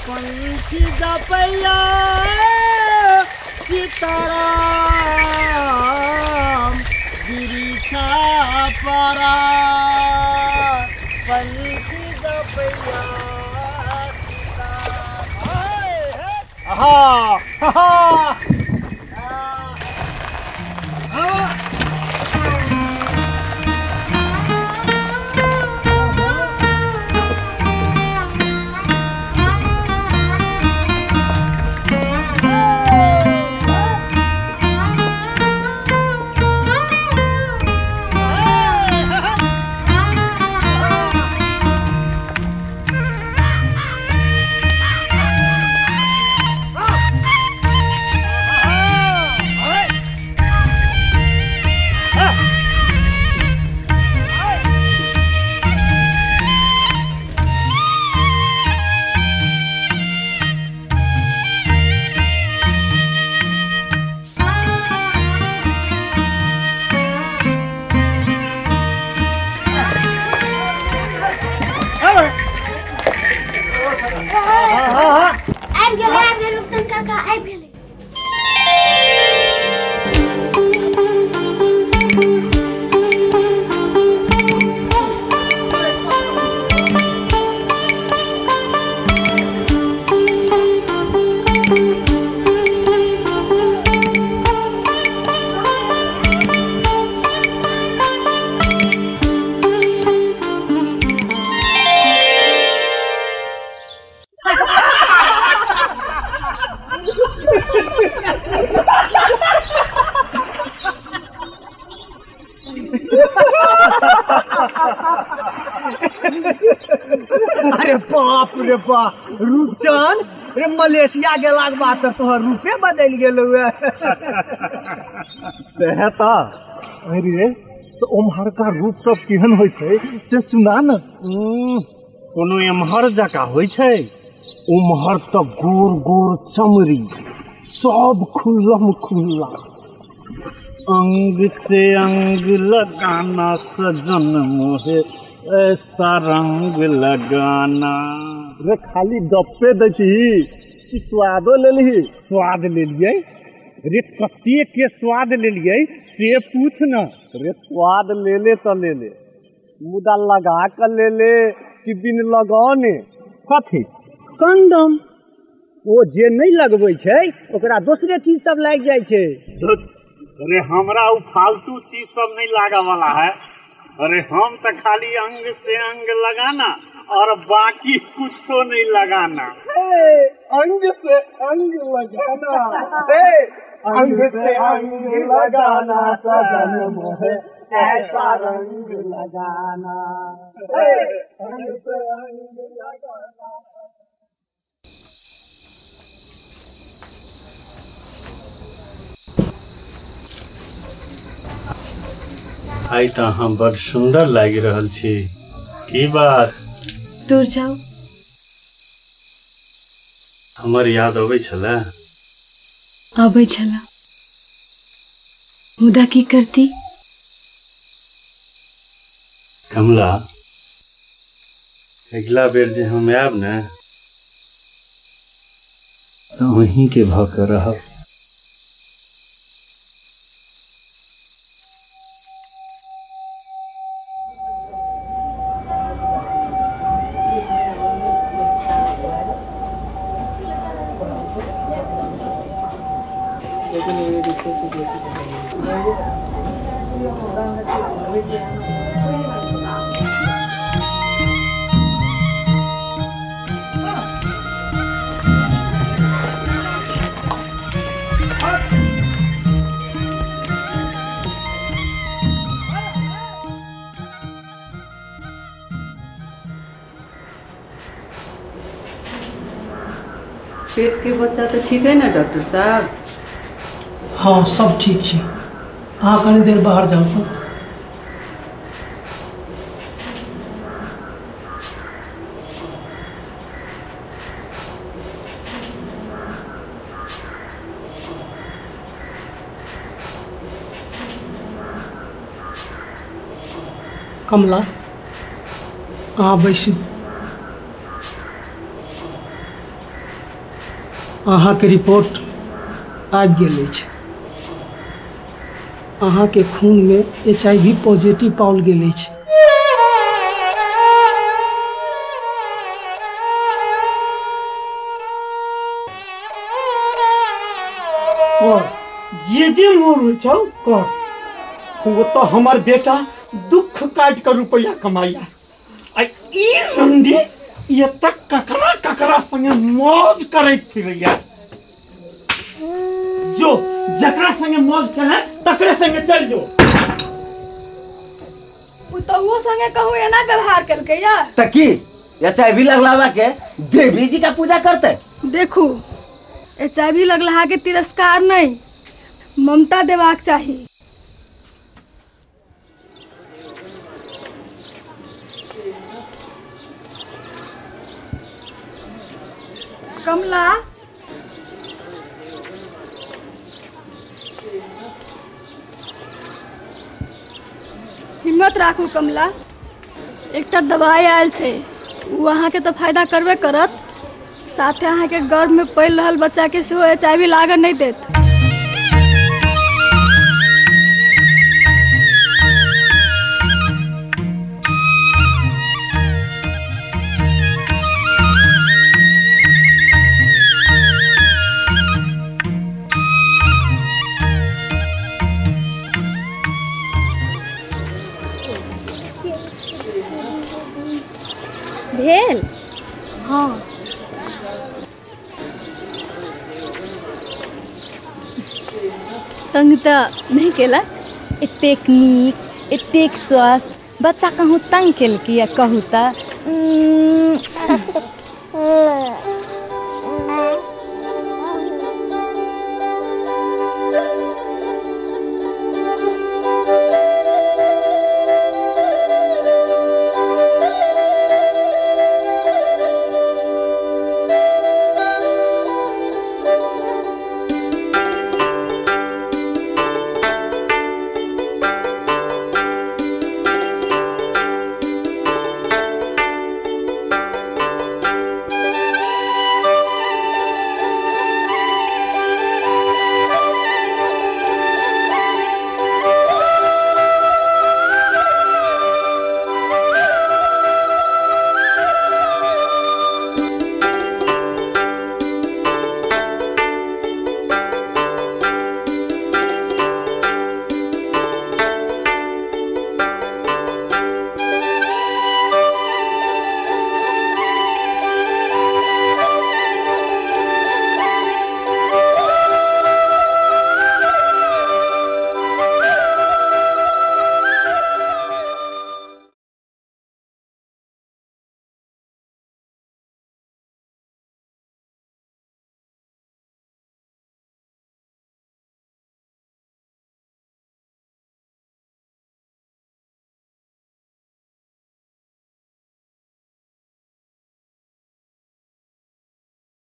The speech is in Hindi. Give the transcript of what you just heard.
पंछी जपैया सीताराम गिरिशा परा पंछी जपैया सीताराम। आहा आहा अरे बाप रे बाप रूपचंद रे मलेशिया गेला के बाद तोहर रूपे बदल गेलौ सहता। अरे तो ओम्हर का रूप सब केहन होइ छै से सुना न। कोनो एम्हर जका होइ छै, ओम्हर तो गोर गोर चमड़ी सब खुल्लम खुल्ला, अंग से अंग लगाना सजन मोहे ऐसा रंग लगाना। रे खाली गप्पे दै छी कि स्वादो लेलही? स्वाद लेलियै रे, कते के स्वाद लेलियै से पूछ न। रे स्वाद ले ले तो ले ले, मुदा लगा कर ले ले कि बिन लगाने? कथी कंडम? ओ जे नहीं लगबै छै ओकरा दूसरे चीज सब लाग जाइ छै। अरे हमरा उ फालतू चीज सब नहीं लागा वाला है। अरे हम तो खाली अंग से अंग लगाना और बाकी कुछो नहीं लगाना। अंग से अंग लगाना, अंग से अंग लगाना सजन मोहे ऐसा रंग लगाना, अंग से अंग लगाना। आई तो हम बड़ सुंदर लाग रहल छी। की बात? दूर जाओ। हमर याद अबै छला? अबै छला, मुदा की करती? कमला, अगला बेर जे हम आयब ने तो वहीं के भऽ के रहब। पेट के बच्चा तो ठीक है ना डॉक्टर साहब? हाँ सब ठीक है। हाँ कनी देर बाहर जाओ तो। कमला हाँ बैसू। अहाँ के रिपोर्ट आबि गेल अछि। अहाँ के खून में HIV पॉजिटिव पाओल गेल अछि। और जे मोर हो छौ कर, वो तो हमार बेटा दुख काट कर रुपया कमाइया। ई रंडी ये तक ककरा संगे मौज करैत फिरैया। जो जकरा संगे मौज करे तकरे संगे चल जो। तो वो संगे कहूँ एना व्यवहार करके या तकी HIV लगलावा के देवी जी का पूजा करते। देखू HIV लगला के तिरस्कार नहीं, ममता देवाक चाहिए। कमला हिम्मत राखू कमला, एक दवाई आयल छे, वो अहाँ के तो फायदा करबे करत, साथे अहाँ के गर्भ में पल रहल बच्चा के सेहो HIV लागल नहीं देत। भेल? हाँ तंग तो नहीं केला, एतेक नीक एतेक स्वस्थ बच्चा कहूँ तंग केल कि कहूँ तो